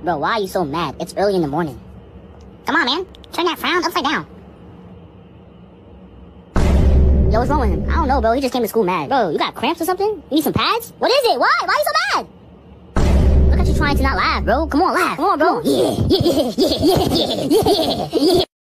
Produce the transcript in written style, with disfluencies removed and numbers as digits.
Bro, why are you so mad? It's early in the morning. Come on, man. Turn that frown upside down. Yo, what's wrong with him? I don't know, bro. He just came to school mad. Bro, you got cramps or something? You need some pads? What is it? Why? Why are you so mad? Look at you trying to not laugh, bro. Come on, laugh. Come on, bro. Yeah, yeah, yeah, yeah, yeah, yeah, yeah.